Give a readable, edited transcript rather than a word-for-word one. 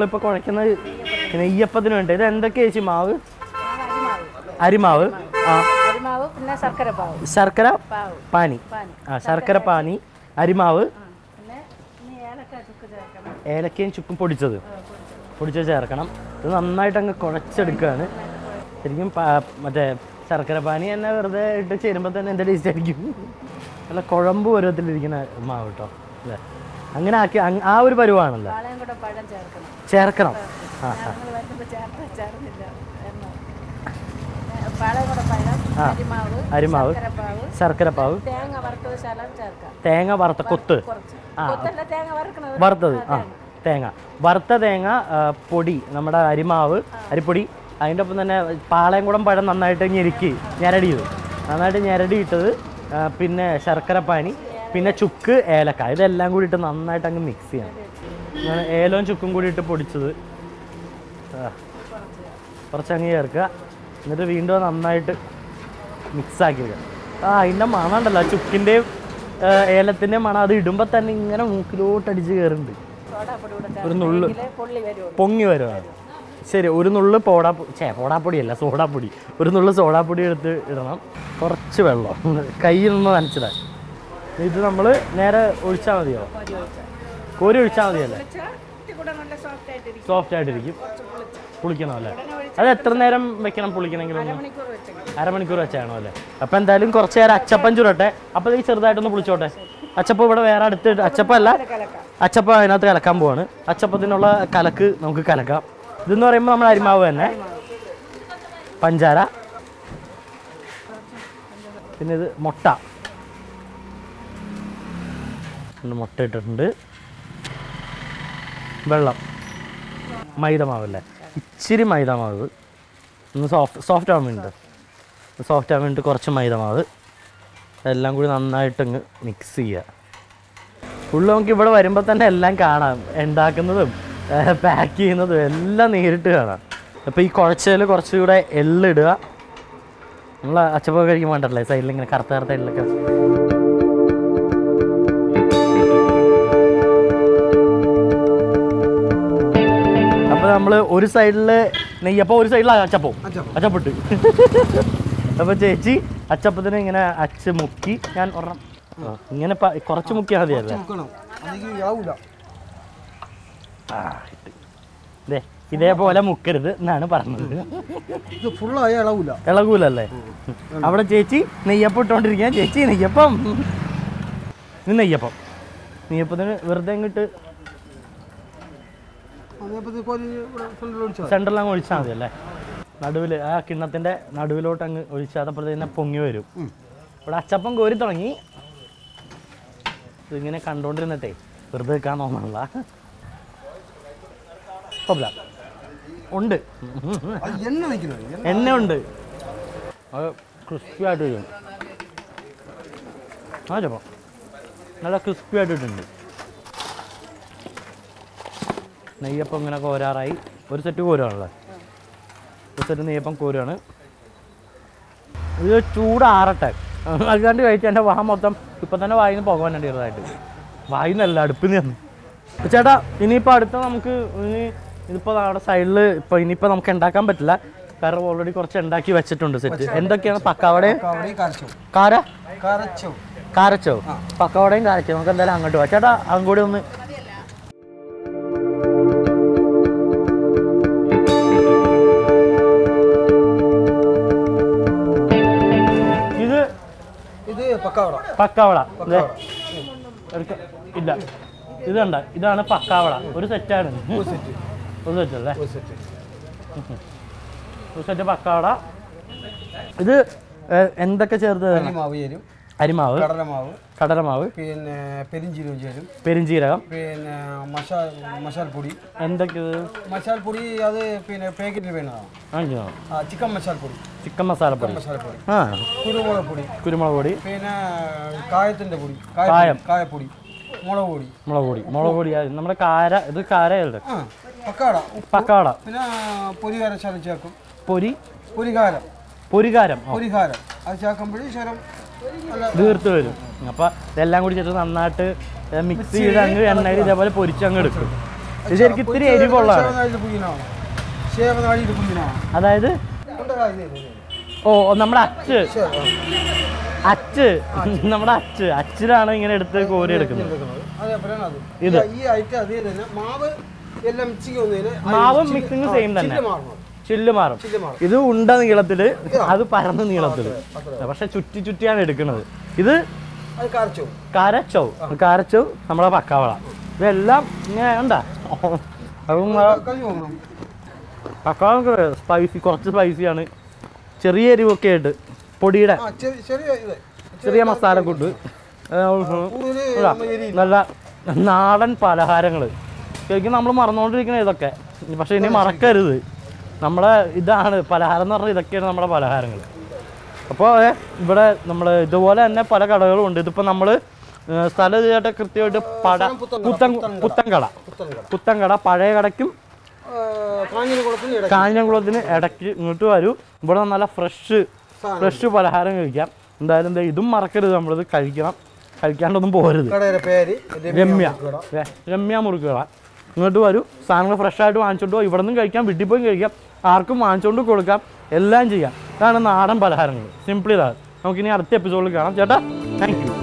നമ്മളിപ്പോൾ കുഴക്കുന്നത് നെയ്യപ്പത്തിന് വേണ്ടി. ഇത് എന്തൊക്കെയാ ചേച്ചി മാവ്? അരിമാവ്, ശർക്കര പാനി, ശർക്കര പാനി, അരിമാവ്, ഏലക്കയും ചുക്കും പൊടിച്ചത് ചേർക്കണം. ഇത് നന്നായിട്ട് അങ്ങ് കുഴച്ചെടുക്കുകയാണ്. ശരിക്കും മറ്റേ ശർക്കര പാനി തന്നെ വെറുതെ ഇട്ട് ചേരുമ്പോൾ തന്നെ എൻ്റെ ടേസ്റ്റ് ആയിരിക്കും. നല്ല കുഴമ്പ് പരുവത്തിലിരിക്കുന്ന മാവ് കേട്ടോ അല്ലേ? അങ്ങനെ ആക്കി ആ ഒരു പരുവാണല്ലോ. ചേർക്കണം. അരിമാവ്, ശർക്കരപ്പാവ്, തേങ്ങ വറുത്ത കൊത്ത്, വറുത്തത്, തേങ്ങ വറുത്ത തേങ്ങ പൊടി, നമ്മുടെ അരിപ്പൊടി. അതിൻ്റെ ഒപ്പം തന്നെ പാളയംകുടം പഴം നന്നായിട്ട് നന്നായിട്ട് ഞെരടിയിട്ടത്, പിന്നെ ശർക്കരപ്പാനി, പിന്നെ ചുക്ക്, ഏലക്ക, ഇതെല്ലാം കൂടി ഇട്ട് നന്നായിട്ട് അങ്ങ് മിക്സ് ചെയ്യണം. ഏലവും ചുക്കും കൂടി ഇട്ട് പൊടിച്ചത് കുറച്ചങ്ങ് ചേർക്കുക. എന്നിട്ട് വീണ്ടും നന്നായിട്ട് മിക്സാക്കി വരിക. അതിൻ്റെ മണം ഉണ്ടല്ലോ, ചുക്കിൻ്റെയും ഏലത്തിൻ്റെയും മണം. അത് ഇടുമ്പോൾ തന്നെ ഇങ്ങനെ മൂക്കിലോട്ടടിച്ച് കയറുന്നുണ്ട്. ഒരു നുള്ള് പൊങ്ങി വരുവാണ്. ശരി, ഒരു നുള്ള് പോടാപ്പൊടിയല്ല, സോഡാപ്പൊടി. ഒരു നുള്ള് സോഡാപ്പൊടി എടുത്ത് ഇടണം. കുറച്ച് വെള്ളം കയ്യിൽ നിന്ന് നനച്ചതാണ്. ഇത് നമ്മൾ നേരെ ഒഴിച്ചാൽ മതിയോ? കോരി ഒഴിച്ചാൽ മതിയല്ലേ? സോഫ്റ്റ് ആയിട്ടിരിക്കും. പുളിക്കണം അല്ലേ? അത് എത്ര നേരം വെക്കണം പുളിക്കണമെങ്കിലും? അരമണിക്കൂർ വെച്ചാണോ അല്ലേ? അപ്പം എന്തായാലും കുറച്ച് നേരം അച്ചപ്പം ചുരട്ടെ. അപ്പോൾ ഈ ചെറുതായിട്ടൊന്ന് പുളിച്ചോട്ടെ. അച്ചപ്പം ഇവിടെ വേറെ അടുത്ത്, അച്ചപ്പം അതിനകത്ത് കലക്കാൻ പോവാണ്. അച്ചപ്പത്തിനുള്ള കലക്ക് നമുക്ക് കലക്കാം. ഇതെന്ന് പറയുമ്പോൾ നമ്മൾ അരിമാവ് തന്നെ, പഞ്ചാര, പിന്നെ ഇത് മുട്ട ഇട്ടിട്ടുണ്ട്, വെള്ളം, മൈദമാവല്ലേ, ഇച്ചിരി മൈദമാവ് ഒന്ന് സോഫ്റ്റ് ആവാൻ വേണ്ടിയിട്ട് കുറച്ച് മൈദമാവ്, എല്ലാം കൂടി നന്നായിട്ടങ്ങ് മിക്സ് ചെയ്യുക. ഫുള്ള് നമുക്ക് ഇവിടെ വരുമ്പോൾ തന്നെ എല്ലാം കാണാം, ഉണ്ടാക്കുന്നതും പാക്ക് ചെയ്യുന്നതും എല്ലാം നേരിട്ട് കാണാം. അപ്പോൾ ഈ കുഴച്ചതിൽ കുറച്ചുകൂടെ എള്ളിടുക. നമ്മൾ അച്ചപ്പൊക്കെ കഴിക്കാൻ വേണ്ടല്ലേ, സൈഡിലിങ്ങനെ കറുത്ത എള്ളൊക്കെ. അപ്പോൾ നമ്മൾ ഒരു സൈഡിൽ നെയ്യപ്പം, ഒരു സൈഡിൽ അച്ചപ്പിട്ട്. അപ്പോൾ ചേച്ചി അച്ചപ്പത്തിന് ഇങ്ങനെ അച്ച് മുക്കി, ഞാൻ ഒരെണ്ണം ഇങ്ങനെ കുറച്ച് മുക്കിയാൽ മതിയല്ലേ? ഇതേപോലെ മുക്കരുത് എന്നാണ് പറഞ്ഞത്. ഇളകൂലല്ലേ? അവിടെ ചേച്ചി നെയ്യപ്പം ഇട്ടോണ്ടിരിക്കുക. ചേച്ചി നെയ്യപ്പം, നെയ്യപ്പത്തിന് വെറുതെ ഇങ്ങോട്ട് സെൻറ്ററിലങ്ങ് ഒഴിച്ചാൽ മതി അല്ലേ? നടുവിൽ ആ കിണ്ണത്തിൻ്റെ നടുവിലോട്ട് അങ്ങ് ഒഴിച്ചാൽ അതപ്പുറത്ത് തന്നെ പൊങ്ങി വരും. ഇവിടെ അച്ചപ്പം കോരി തുടങ്ങി. ഇതിങ്ങനെ കണ്ടോണ്ടിരുന്നിട്ടേ വെറുതെ വെക്കാൻ തോന്നണില്ല. ഉണ്ട്, എണ്ണ ഉണ്ട്. അത് ക്രിസ്പി ആയിട്ട് വരും. ആ ചപ്പം നല്ല ക്രിസ്പി ആയിട്ടിട്ടുണ്ട്. നെയ്യപ്പം ഇങ്ങനെ കോരാറായി. ഒരു സെറ്റ് കോരുവാണല്ലേ? ഒരു സെറ്റ് നെയ്യപ്പം കോരുവാണ്. ഇത് ചൂടാറട്ടെ, അല്ലാണ്ട് കഴിച്ചാൽ എൻ്റെ വാഹ മൊത്തം ഇപ്പം തന്നെ വായിന്ന് പോകാൻ വേണ്ടി ചെറുതായിട്ട്. വായിന്നല്ല, അടുപ്പിൽ നിന്ന്. ചേട്ടാ ഇനിയിപ്പോൾ അടുത്ത നമുക്ക് ഇതിപ്പോൾ നമ്മുടെ സൈഡിൽ ഇനിയിപ്പോൾ നമുക്ക് ഉണ്ടാക്കാൻ പറ്റില്ല, കാരണം ഓൾറെഡി കുറച്ച് ഉണ്ടാക്കി വെച്ചിട്ടുണ്ട് സെറ്റ്. എന്തൊക്കെയാണ്? പക്കാവടയും കാരച്ചോ, പക്കാവടയും കാരച്ചോ. നമുക്ക് എന്തായാലും അങ്ങോട്ട് പോവാം. ചേട്ടാ അതും കൂടി ഒന്ന്. പക്കാവട ഇല്ല, ഇതുണ്ട്. ഇതാണ് പക്കാവട. ഒരു സെറ്റാണ്. ഒരു സെറ്റ് അല്ലേ? ഒരു സെറ്റ് പക്കാവട. ഇത് എന്തൊക്കെ ചേർത്ത്? അരിമാവ്, കടലമാവ്, പിന്നെ പെരിഞ്ചീരകം, പിന്നെ മസാലപ്പൊടി. എന്തൊക്കെ മസാലപ്പൊടി? അത് പിന്നെ പാക്കറ്റിൽ വേണതാണ്. ചിക്കൻ മസാലപ്പൊടി, കുരുമുളക് പൊടി, പിന്നെ കായത്തിൻ്റെ പൊടി, കായപ്പൊടി, മുളക് പൊടി. നമ്മുടെ ഇത് കാരയല്ലേ? പക്കാവട. പിന്നെ പൊരികാരം ചേർക്കും. പൊരികാരം അത് ചേർക്കുമ്പോഴേ ശരം തീർത്ത് വരും. അപ്പം ഇതെല്ലാം കൂടി ചേർത്ത് നന്നായിട്ട് മിക്സ് ചെയ്ത് അങ്ങ് എണ്ണയിൽ ഇതേപോലെ പൊരിച്ചങ്ങ് എടുക്കും. ഇത് ശരിക്കും ഇത്തിരി എരിവുള്ളതാണ്. അതായത് ഓ നമ്മുടെ നമ്മുടെ അച്ചിലാണ് ഇങ്ങനെ എടുത്ത് കോരി എടുക്കുന്നത്. ഇത് മാവും മിക്സിങ് സെയിം തന്നെ, ചില്ല് മാറും. ഇത് ഉണ്ട നീളത്തില്, അത് പരന്ന നീളത്തില്, പക്ഷെ ചുറ്റിയാണ് എടുക്കുന്നത്. ഇത് കാരച്ചവ് നമ്മളെ പക്കാവള. ഇതെല്ലാം ഇങ്ങനെ ഉണ്ടാ പക്കാവള സ്പൈസി, കുറച്ച് സ്പൈസിയാണ്, ചെറിയ എരിവൊക്കെ ആയിട്ട്. പൊടിയുടെ ചെറിയ മസാലക്കൂട്ട്, നല്ല നാടൻ പലഹാരങ്ങൾ. ശരിക്കും നമ്മൾ മറന്നുകൊണ്ടിരിക്കുന്നത് ഇതൊക്കെ, പക്ഷെ ഇനി മറക്കരുത്. നമ്മളെ ഇതാണ് പലഹാരം എന്ന് പറഞ്ഞാൽ, ഇതൊക്കെയാണ് നമ്മുടെ പലഹാരങ്ങൾ. അപ്പോൾ ഇവിടെ നമ്മൾ ഇതുപോലെ തന്നെ പല കടകളും ഉണ്ട്. ഇതിപ്പോൾ നമ്മൾ സ്ഥലം ചെയ്തിട്ട് കൃത്യമായിട്ട് പുത്തൻകട പഴയ കടയ്ക്കും കാഞ്ഞിരംകുളത്തിന് ഇടയ്ക്ക് ഇങ്ങോട്ട് വരൂ. ഇവിടെ നല്ല ഫ്രഷ് പലഹാരം കഴിക്കാം. എന്തായാലും ഇതും മറക്കരുത്, നമ്മളിത് കഴിക്കാണ്ടൊന്നും പോകരുത്. രമ്യ മുറുക്കുകട. ഇങ്ങോട്ട് വരൂ, സാധനങ്ങൾ ഫ്രഷായിട്ട് വാങ്ങിച്ചോണ്ട് പോകും. ഇവിടെ നിന്നും കഴിക്കാം, വീട്ടിൽ പോയി കഴിക്കാം, ആർക്കും വാങ്ങിച്ചുകൊണ്ട് കൊടുക്കാം, എല്ലാം ചെയ്യാം. ഇതാണ് നാടൻ പലഹാരങ്ങൾ. സിംപിൾ ഇതാണ്. നമുക്കിനി അടുത്ത എപ്പിസോഡിൽ കാണാം ചേട്ടാ. Thank U.